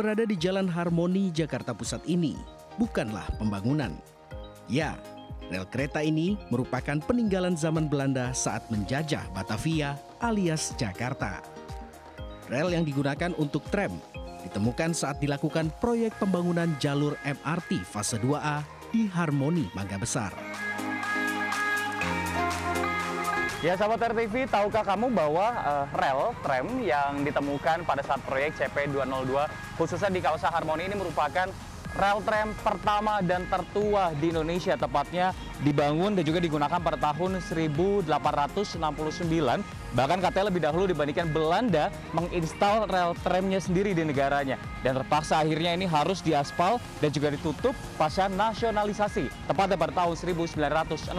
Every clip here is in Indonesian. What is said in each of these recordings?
berada di Jalan Harmoni, Jakarta Pusat ini bukanlah pembangunan. Ya, rel kereta ini merupakan peninggalan zaman Belanda saat menjajah Batavia alias Jakarta. Rel yang digunakan untuk tram ditemukan saat dilakukan proyek pembangunan jalur MRT fase 2A di Harmoni, Mangga Besar. Ya sahabat RTV, tahukah kamu bahwa rel tram yang ditemukan pada saat proyek CP202 khususnya di kawasan Harmoni ini merupakan rel tram pertama dan tertua di Indonesia, tepatnya dibangun dan juga digunakan pada tahun 1869. Bahkan katanya lebih dahulu dibandingkan Belanda menginstal rel tramnya sendiri di negaranya. Dan terpaksa akhirnya ini harus diaspal dan juga ditutup pasca nasionalisasi, tepatnya pada tahun 1962.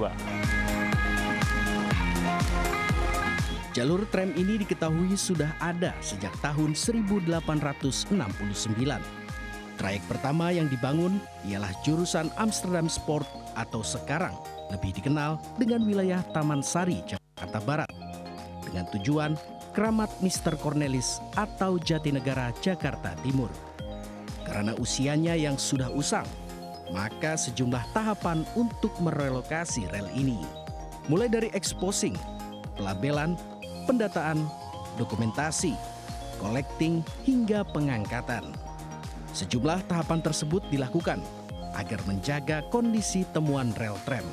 Jalur tram ini diketahui sudah ada sejak tahun 1869. Trayek pertama yang dibangun ialah jurusan Amsterdam Sport atau sekarang lebih dikenal dengan wilayah Taman Sari, Jakarta Barat, dengan tujuan Keramat Mr. Cornelis atau Jatinegara, Jakarta Timur. Karena usianya yang sudah usang, maka sejumlah tahapan untuk merelokasi rel ini, mulai dari exposing, pelabelan, pendataan, dokumentasi, collecting, hingga pengangkatan. Sejumlah tahapan tersebut dilakukan agar menjaga kondisi temuan rel tram.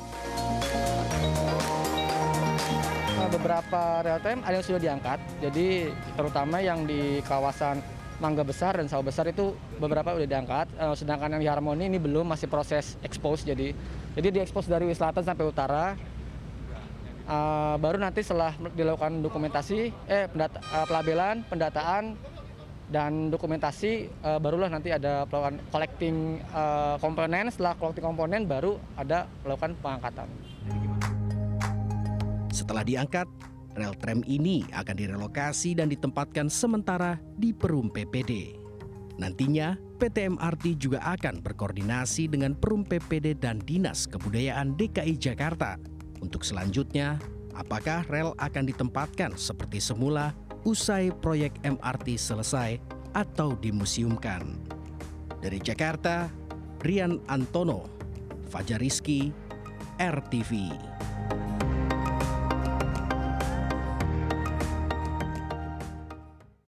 Beberapa rel tram ada yang sudah diangkat, jadi terutama yang di kawasan Mangga Besar dan Sawah Besar itu beberapa sudah diangkat, sedangkan yang di Harmoni ini belum, masih proses expose. Jadi diekspos dari selatan sampai utara. Baru nanti setelah dilakukan dokumentasi, pelabelan, pendataan, dan dokumentasi, barulah nanti ada melakukan collecting komponen. Setelah collecting komponen baru ada melakukan pengangkatan. Setelah diangkat, rel tram ini akan direlokasi dan ditempatkan sementara di Perum PPD. Nantinya, PT MRT juga akan berkoordinasi dengan Perum PPD dan Dinas Kebudayaan DKI Jakarta untuk selanjutnya, apakah rel akan ditempatkan seperti semula usai proyek MRT selesai atau dimuseumkan. Dari Jakarta, Rian Antono, Fajar Rizky, RTV.